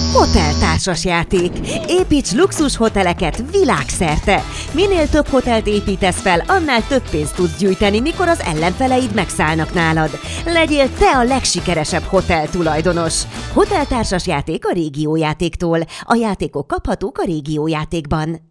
Hoteltársas játék. Építs luxus hoteleket világszerte. Minél több hotelt építesz fel, annál több pénzt tudsz gyűjteni, mikor az ellenfeleid megszállnak nálad. Legyél te a legsikeresebb hotel tulajdonos. Hoteltársas játék a Régiójátéktól. A játékok kaphatók a Régiójátékban.